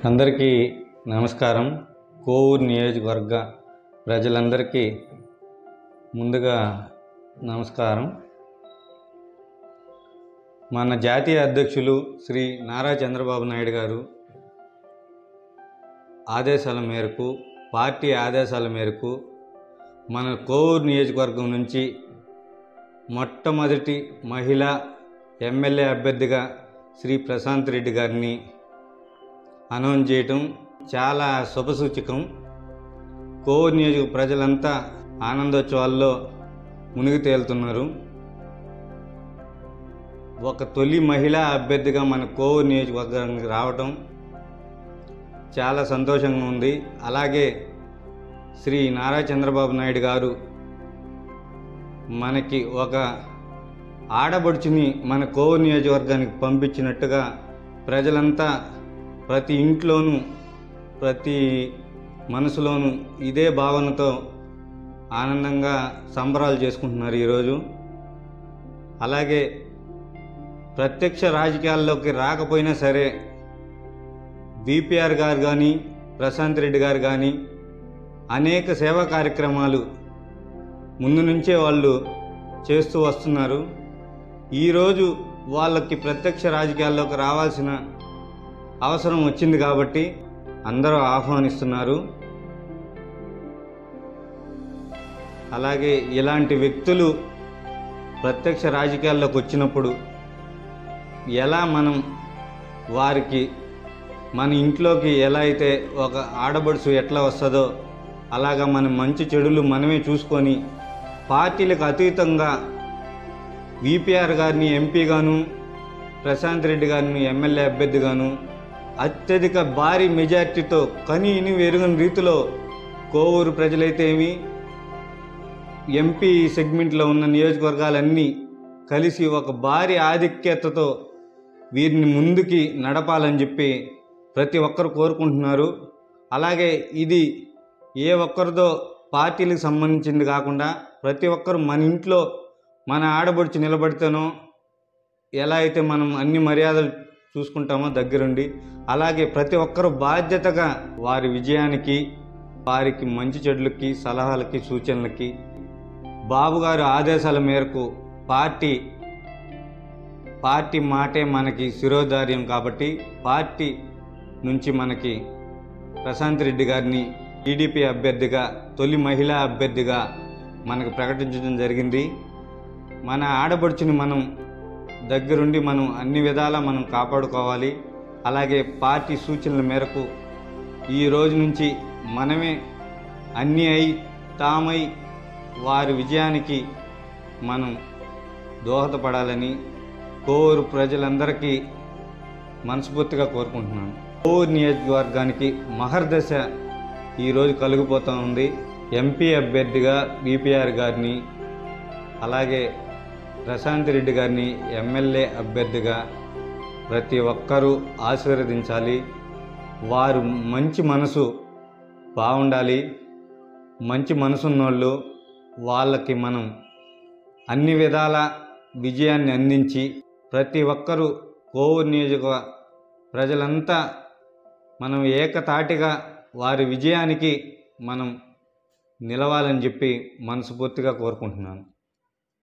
అందరికీ నమస్కారం. కోవూరు నియోజకవర్గ ప్రజలందరికీ ముందుగా నమస్కారం. మన జాతీయ అధ్యక్షులు శ్రీ నారా చంద్రబాబు నాయుడు గారు ఆదేశాల మేరకు, పార్టీ ఆదేశాల మేరకు మన కోవూరు నియోజకవర్గం నుంచి మొట్టమొదటి మహిళా ఎమ్మెల్యే అభ్యర్థిగా శ్రీ ప్రశాంత్ రెడ్డి గారిని అనౌన్స్ చేయటం చాలా శుభసూచకం. కోవూరు నియోజక ప్రజలంతా ఆనందోత్సవాల్లో మునిగి తేలుతున్నారు. ఒక తొలి మహిళా అభ్యర్థిగా మన కోవూరు నియోజకవర్గానికి రావటం చాలా సంతోషంగా ఉంది. అలాగే శ్రీ నారా చంద్రబాబు నాయుడు గారు మనకి ఒక ఆడబడుచుని మన కోవూరు నియోజకవర్గానికి పంపించినట్టుగా ప్రజలంతా ప్రతి ఇంట్లోనూ, ప్రతి మనసులోనూ ఇదే భావనతో ఆనందంగా సంబరాలు చేసుకుంటున్నారు ఈరోజు. అలాగే ప్రత్యక్ష రాజకీయాల్లోకి రాకపోయినా సరే బీపీఆర్ గారు కానీ, ప్రశాంత్ రెడ్డి గారు కానీ అనేక సేవా కార్యక్రమాలు ముందు నుంచే వాళ్ళు చేస్తూ వస్తున్నారు. ఈరోజు వాళ్ళకి ప్రత్యక్ష రాజకీయాల్లోకి రావాల్సిన అవసరం వచ్చింది కాబట్టి అందరూ ఆహ్వానిస్తున్నారు. అలాగే ఇలాంటి వ్యక్తులు ప్రత్యక్ష రాజకీయాల్లోకి వచ్చినప్పుడు ఎలా మనం వారికి మన ఇంట్లోకి ఎలా అయితే ఒక ఆడబడుచు ఎట్లా వస్తుందో అలాగా మనం మంచి చెడులు మనమే చూసుకొని పార్టీలకు అతీతంగా వీపీఆర్ గారిని ఎంపీగాను, ప్రశాంత్ రెడ్డి గారిని ఎమ్మెల్యే అభ్యర్థిగాను అత్యధిక భారీ మెజార్టీతో కనీని వెరుగని రీతిలో కోవూరు ప్రజలైతే ఏమి, ఎంపీ సెగ్మెంట్లో ఉన్న నియోజకవర్గాలన్నీ కలిసి ఒక భారీ ఆధిక్యతతో వీరిని ముందుకి నడపాలని చెప్పి ప్రతి ఒక్కరు కోరుకుంటున్నారు. అలాగే ఇది ఏ ఒక్కరిదో పార్టీలకు సంబంధించింది కాకుండా ప్రతి ఒక్కరు మన ఇంట్లో మన ఆడబడుచు నిలబడితేనో ఎలా అయితే మనం అన్ని మర్యాదలు చూసుకుంటామో దగ్గరుండి, అలాగే ప్రతి ఒక్కరూ బాధ్యతగా వారి విజయానికి, వారికి మంచి చెడులకి, సలహాలకి, సూచనలకి బాబు గారు ఆదేశాల మేరకు పార్టీ మాటే మనకి శిరోధార్యం కాబట్టి పార్టీ నుంచి మనకి ప్రశాంత్ రెడ్డి గారిని టీడీపీ అభ్యర్థిగా, తొలి మహిళా అభ్యర్థిగా మనకు ప్రకటించడం జరిగింది. మన ఆడబడుచుని మనం దగ్గరుండి మనం అన్ని విధాలా మనం కాపాడుకోవాలి. అలాగే పార్టీ సూచనల మేరకు ఈ రోజు నుంచి మనమే అన్నీ తామై వారి విజయానికి మనం దోహదపడాలని కోవూరు ప్రజలందరికీ మనస్ఫూర్తిగా కోరుకుంటున్నాను. కోవూరు నియోజకవర్గానికి మహర్దశ ఈరోజు కలిగిపోతూ ఉంది. ఎంపీ అభ్యర్థిగా బీపీఆర్ గారిని, అలాగే ప్రశాంత్ రెడ్డి గారిని ఎమ్మెల్యే అభ్యర్థిగా ప్రతి ఒక్కరూ ఆశీర్వదించాలి. వారు మంచి మనసు బాగుండాలి. మంచి మనసున్నోళ్ళు వాళ్ళకి మనం అన్ని విధాల విజయాన్ని అందించి ప్రతి ఒక్కరూ కోవూరు నియోజక ప్రజలంతా మనం ఏకతాటిగా వారి విజయానికి మనం నిలవాలని చెప్పి మనస్ఫూర్తిగా కోరుకుంటున్నాను.